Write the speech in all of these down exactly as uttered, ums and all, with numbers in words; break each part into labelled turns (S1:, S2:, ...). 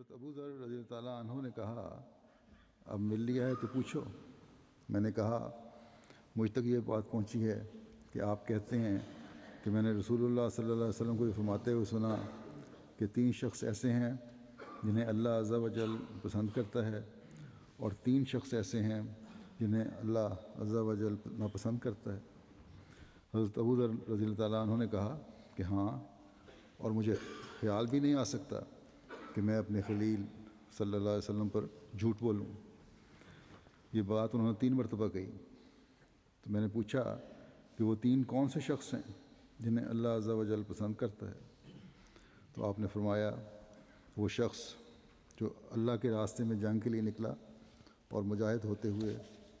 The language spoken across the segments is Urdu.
S1: حضرت ابو ذر رضی اللہ تعالیٰ عنہ نے کہا اب مل لیا ہے تو پوچھو۔ میں نے کہا مجھ تک یہ بات پہنچی ہے کہ آپ کہتے ہیں کہ میں نے رسول اللہ صلی اللہ علیہ وسلم کو یہ فرماتے ہوئے سنا کہ تین شخص ایسے ہیں جنہیں اللہ عز و جل پسند کرتا ہے، اور تین شخص ایسے ہیں جنہیں اللہ عز و جل ناپسند کرتا ہے۔ حضرت ابو ذر رضی اللہ تعالیٰ عنہ نے کہا کہ ہاں، اور مجھے خیال بھی نہیں آ سکتا کہ میں اپنے خلیل صلی اللہ علیہ وسلم پر جھوٹ بولوں۔ یہ بات انہوں نے تین مرتبہ کہی۔ تو میں نے پوچھا کہ وہ تین کون سے شخص ہیں جنہیں اللہ عز و جل پسند کرتا ہے؟ تو آپ نے فرمایا وہ شخص جو اللہ کے راستے میں جنگ کے لیے نکلا اور مجاہد ہوتے ہوئے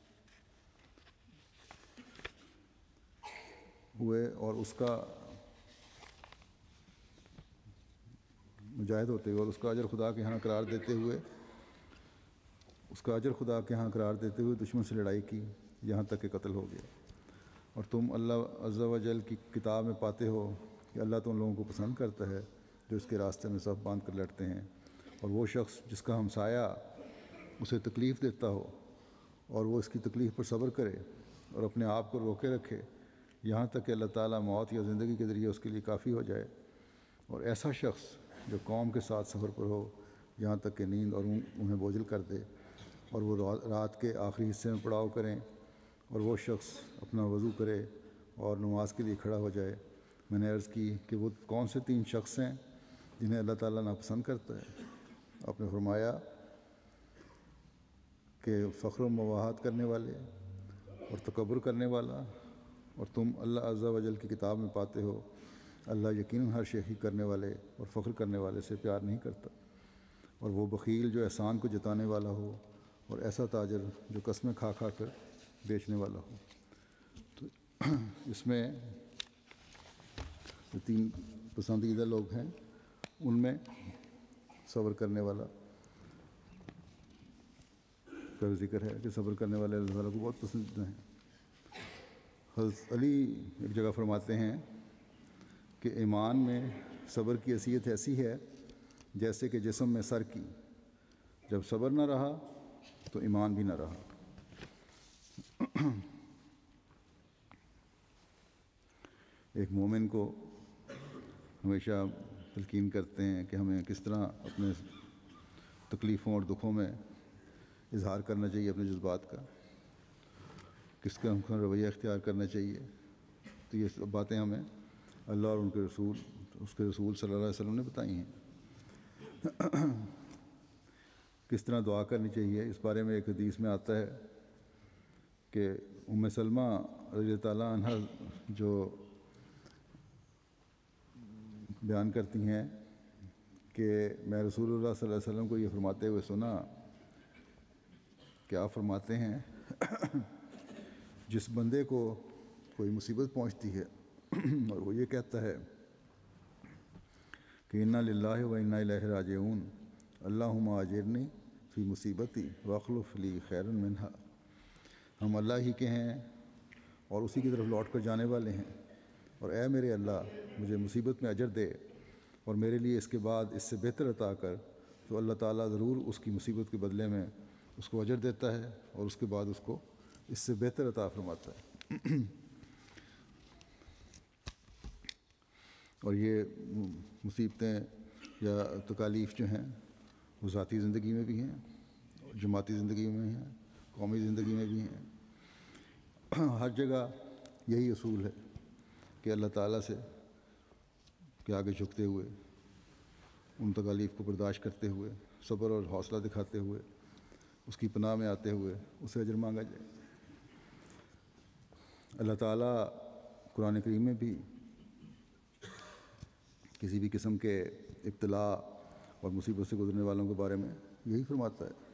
S1: ہوئے اور اس کا مجاہد ہوتے ہوئے اور اس کا اجر خدا کے ہاں قرار دیتے ہوئے اس کا اجر خدا کے ہاں قرار دیتے ہوئے دشمن سے لڑائی کی یہاں تک کہ قتل ہو گیا۔ اور تم اللہ عز و جل کی کتاب میں پاتے ہو کہ اللہ تو ان لوگوں کو پسند کرتا ہے جو اس کے راستے میں صف باندھ کر لڑتے ہیں، اور وہ شخص جس کا ہمسایہ اسے تکلیف دیتا ہو اور وہ اس کی تکلیف پر صبر کرے اور اپنے آپ کو روکے رکھے یہاں تک کہ اللہ تعالیٰ موت یا زندگی کے ذریعے اس کے لیے کافی ہو جائے، اور ایسا شخص جو قوم کے ساتھ سفر پر ہو یہاں تک کہ نیند اور انہیں بوجھل کر دے اور وہ رات کے آخری حصے میں پڑاؤ کریں، اور وہ شخص اپنا وضو کرے اور نماز کے لیے کھڑا ہو جائے۔ میں نے عرض کی کہ وہ کون سے تین شخص ہیں جنہیں اللہ تعالیٰ ناپسند کرتا ہے؟ آپ نے فرمایا کہ فخر و مباحات کرنے والے اور تکبر کرنے والا، اور تم اللہ عز و جل کی کتاب میں پاتے ہو اللہ یقیناً ہر شیخی کرنے والے اور فخر کرنے والے سے پیار نہیں کرتا، اور وہ بخیل جو احسان کو جتانے والا ہو، اور ایسا تاجر جو قسمیں کھا کھا کر بیچنے والا ہو۔ تو اس میں جو تین پسندیدہ لوگ ہیں ان میں صبر کرنے والا کا ذکر ہے کہ صبر کرنے والے اللہ تعالیٰ کو بہت پسندیدہ ہیں۔ حضرت علی ایک جگہ فرماتے ہیں کہ ایمان میں صبر کی حیثیت ایسی ہے جیسے کہ جسم میں سر کی، جب صبر نہ رہا تو ایمان بھی نہ رہا۔ ایک مومن کو ہمیشہ تلقین کرتے ہیں کہ ہمیں کس طرح اپنے تکلیفوں اور دکھوں میں اظہار کرنا چاہیے اپنے جذبات کا، کس کا ہم رویہ اختیار کرنا چاہیے۔ تو یہ سب باتیں ہمیں اللہ اور ان کے رسول اس کے رسول صلی اللہ علیہ وسلم نے بتائی ہیں۔ کس طرح دعا کرنی چاہیے اس بارے میں ایک حدیث میں آتا ہے کہ ام سلمہ رضی اللہ تعالیٰ عنہ جو بیان کرتی ہیں کہ میں رسول اللہ صلی اللہ علیہ وسلم کو یہ فرماتے ہوئے سنا کہ آپ فرماتے ہیں جس بندے کو کوئی مصیبت پہنچتی ہے اور وہ یہ کہتا ہے کہ انا للہ و انا الیہ راجعون اللہم اجرنی فی مصیبتی واخلف لی خیرا منہا، ہم اللہ ہی کے ہیں اور اسی کی طرف لوٹ کر جانے والے ہیں، اور اے میرے اللہ مجھے مصیبت میں اجر دے اور میرے لیے اس کے بعد اس سے بہتر عطا کر۔ تو اللہ تعالیٰ ضرور اس کی مصیبت کے بدلے میں اس کو اجر دیتا ہے اور اس کے بعد اس کو اس سے بہتر عطا فرماتا ہے۔ اور یہ مصیبتیں یا تکالیف جو ہیں وہ ذاتی زندگی میں بھی ہیں، جماعتی زندگی میں بھی ہیں، قومی زندگی میں بھی ہیں۔ ہر جگہ یہی اصول ہے کہ اللہ تعالیٰ سے کے آگے جھکتے ہوئے، ان تکالیف کو برداشت کرتے ہوئے، صبر اور حوصلہ دکھاتے ہوئے، اس کی پناہ میں آتے ہوئے اسے اجر مانگا جائے۔ اللہ تعالیٰ قرآن کریم میں بھی کسی بھی قسم کے ابتلاء اور مصیبت سے گزرنے والوں کے بارے میں یہی فرماتا ہے۔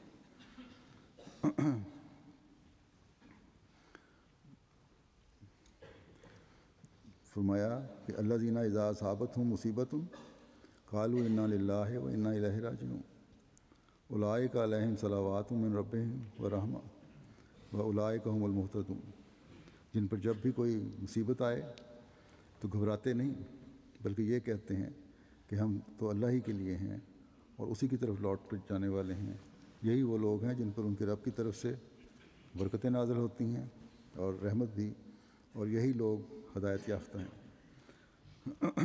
S1: فرمایا کہ الذین اذا اصابتہم مصیبۃ قالوا انا للہ و انا الیہ راجعون اولئک علیہم صلوات من ربہم ورحمہ واولئک هم المہتدون، جن پر جب بھی کوئی مصیبت آئے تو گھبراتے نہیں بلکہ یہ کہتے ہیں کہ ہم تو اللہ ہی کے لیے ہیں اور اسی کی طرف لوٹ کر جانے والے ہیں۔ یہی وہ لوگ ہیں جن پر ان کے رب کی طرف سے برکتیں نازل ہوتی ہیں اور رحمت بھی، اور یہی لوگ ہدایت یافتہ ہیں۔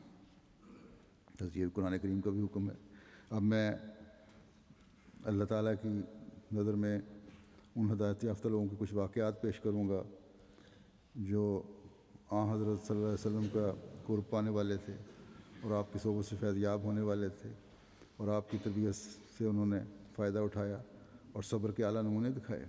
S1: یہ قرآن کریم کا بھی حکم ہے۔ اب میں اللہ تعالیٰ کی نظر میں ان ہدایت یافتہ لوگوں کے کچھ واقعات پیش کروں گا جو آن حضرت صلی اللہ علیہ وسلم کا قرب پانے والے تھے اور آپ کی صحبت سے فیض یاب ہونے والے تھے، اور آپ کی تربیت سے انہوں نے فائدہ اٹھایا اور صبر کے اعلیٰ نمونے دکھائے۔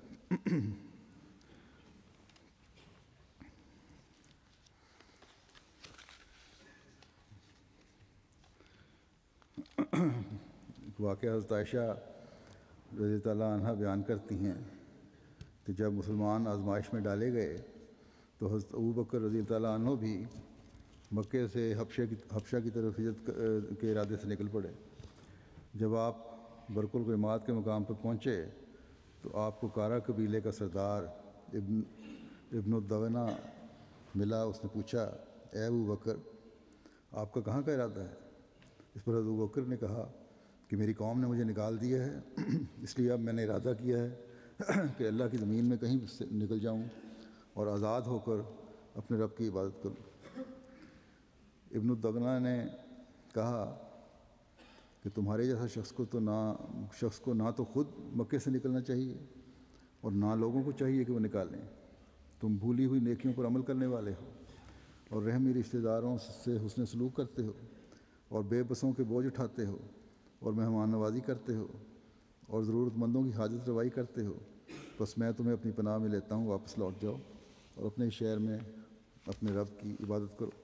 S1: واقعہ حضرت عائشہ رضی اللہ عنہا بیان کرتی ہیں کہ جب مسلمان آزمائش میں ڈالے گئے تو حضرت ابو بکر رضی اللہ عنہ بھی مکے سے حبشہ کی حبشہ کی طرف ہجرت کے ارادے سے نکل پڑے۔ جب آپ برق الغماد کے مقام پر پہنچے تو آپ کو کارا قبیلے کا سردار ابن ابن الدغنہ ملا۔ اس نے پوچھا، اے ابو بکر، آپ کا کہاں کا ارادہ ہے؟ اس پر ابو بکر نے کہا کہ میری قوم نے مجھے نکال دیا ہے، اس لیے اب میں نے ارادہ کیا ہے کہ اللہ کی زمین میں کہیں سے نکل جاؤں اور آزاد ہو کر اپنے رب کی عبادت کروں۔ ابن الدغنہ نے کہا کہ تمہارے جیسا شخص کو تو نہ شخص کو نہ تو خود مکے سے نکلنا چاہیے اور نہ لوگوں کو چاہیے کہ وہ نکالیں۔ تم بھولی ہوئی نیکیوں پر عمل کرنے والے ہو اور رحمی رشتہ داروں سے حسن سلوک کرتے ہو اور بے بسوں کے بوجھ اٹھاتے ہو اور مہمان نوازی کرتے ہو اور ضرورت مندوں کی حاجت روائی کرتے ہو۔ بس میں تمہیں اپنی پناہ میں لیتا ہوں، واپس لوٹ جاؤ اور اپنے شہر میں اپنے رب کی عبادت کرو۔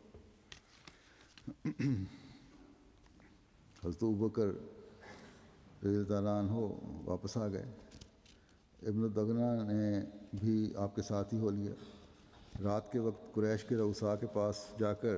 S1: حضرت ابوبکر رضی اللہ عنہ واپس آ گئے۔ ابن الدغنہ نے بھی آپ کے ساتھ ہی ہو لیا۔ رات کے وقت قریش کے رؤساء کے پاس جا کر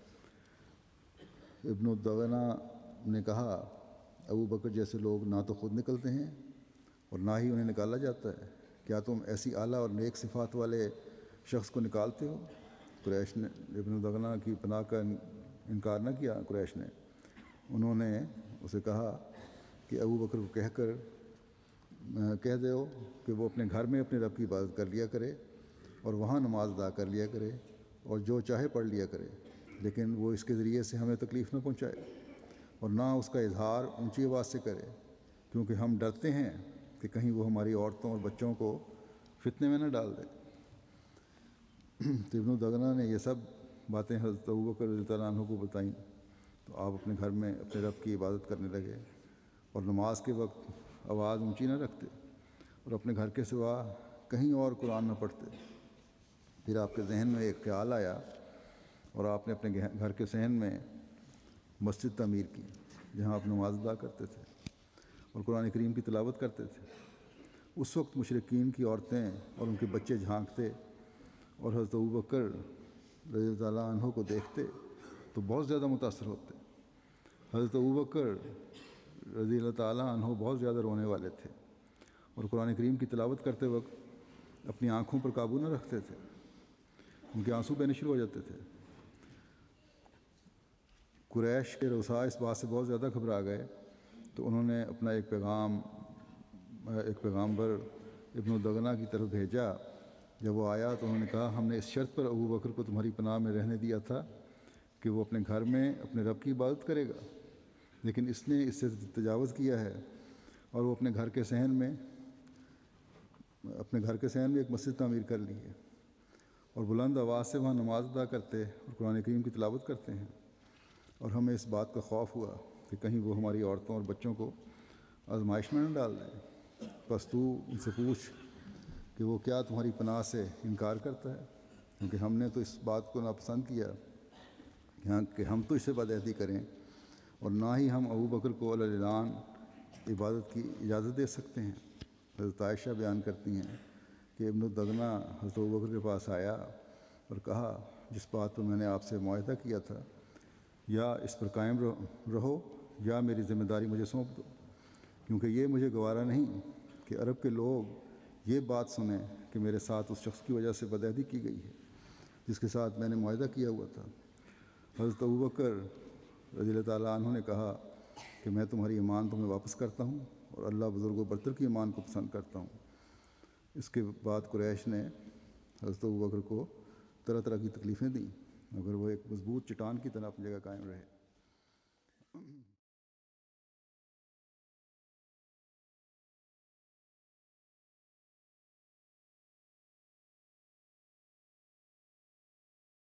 S1: ابن الدغنہ نے کہا، ابو بکر جیسے لوگ نہ تو خود نکلتے ہیں اور نہ ہی انہیں نکالا جاتا ہے، کیا تم ایسی اعلیٰ اور نیک صفات والے شخص کو نکالتے ہو؟ قریش نے ابن الدغنہ کی پناہ کا انکار نہ کیا۔ قریش نے انہوں نے اسے کہا کہ ابو بکر کو کہہ کر کہہ دو کہ وہ اپنے گھر میں اپنے رب کی عبادت کر لیا کرے اور وہاں نماز ادا کر لیا کرے اور جو چاہے پڑھ لیا کرے، لیکن وہ اس کے ذریعے سے ہمیں تکلیف نہ پہنچائے اور نہ اس کا اظہار اونچی آواز سے کرے، کیونکہ ہم ڈرتے ہیں کہ کہیں وہ ہماری عورتوں اور بچوں کو فتنے میں نہ ڈال دے۔ تو ابن الدغنہ نے یہ سب باتیں حضرت ابوبکر رضی اللہ عنہ کو بتائیں تو آپ اپنے گھر میں اپنے رب کی عبادت کرنے لگے اور نماز کے وقت آواز اونچی نہ رکھتے اور اپنے گھر کے سوا کہیں اور قرآن نہ پڑھتے۔ پھر آپ کے ذہن میں ایک خیال آیا اور آپ نے اپنے گھر کے صحن میں مسجد تعمیر کی جہاں آپ نماز ادا کرتے تھے اور قرآن کریم کی تلاوت کرتے تھے۔ اس وقت مشرکین کی عورتیں اور ان کے بچے جھانکتے اور حضرت ابوبکر رضی اللہ عنہ کو دیکھتے تو بہت زیادہ متاثر ہوتے۔ حضرت ابوبکر رضی اللہ تعالیٰ عنہ بہت زیادہ رونے والے تھے اور قرآن کریم کی تلاوت کرتے وقت اپنی آنکھوں پر قابو نہ رکھتے تھے، ان کے آنسو بہنے شروع ہو جاتے تھے۔ قریش کے رؤساء اس بات سے بہت زیادہ گھبرا گئے تو انہوں نے اپنا ایک پیغام ایک پیغامبر ابن الدغنہ کی طرف بھیجا۔ جب وہ آیا تو انہوں نے کہا، ہم نے اس شرط پر ابو بکر کو تمہاری پناہ میں رہنے دیا تھا کہ وہ اپنے گھر میں اپنے رب کی عبادت کرے گا، لیکن اس نے اس سے تجاوز کیا ہے اور وہ اپنے گھر کے صحن میں اپنے گھر کے صحن میں ایک مسجد تعمیر کر لی ہے اور بلند آواز سے وہاں نماز ادا کرتے اور قرآن کریم کی تلاوت کرتے ہیں، اور ہمیں اس بات کا خوف ہوا کہ کہیں وہ ہماری عورتوں اور بچوں کو آزمائش میں نہ ڈال دیں۔ بس تو ان سے پوچھ کہ وہ کیا تمہاری پناہ سے انکار کرتا ہے، کیونکہ ہم نے تو اس بات کو ناپسند کیا کہ ہم تو اس سے بدعہدی کریں، اور نہ ہی ہم ابو بکر کو علی الاعلان عبادت کی اجازت دے سکتے ہیں۔ حضرت عائشہ بیان کرتی ہیں کہ ابن الدغنہ حضرت ابو بکر کے پاس آیا اور کہا، جس بات پر میں نے آپ سے معاہدہ کیا تھا یا اس پر قائم رہو یا میری ذمہ داری مجھے سونپ دو، کیونکہ یہ مجھے گوارا نہیں کہ عرب کے لوگ یہ بات سنیں کہ میرے ساتھ اس شخص کی وجہ سے بدعہدی کی گئی ہے جس کے ساتھ میں نے معاہدہ کیا ہوا تھا۔ حضرت ابوبکر رضی اللہ تعالیٰ عنہ نے کہا کہ کہ میں تمہاری ایمان تمہیں واپس کرتا ہوں اور اللہ بزرگ و برتر کی ایمان کو پسند کرتا ہوں۔ اس کے بعد قریش نے حضرت ابوبکر کو طرح طرح کی تکلیفیں دیں، مگر وہ ایک مضبوط چٹان کی طرح اپنی جگہ قائم رہے۔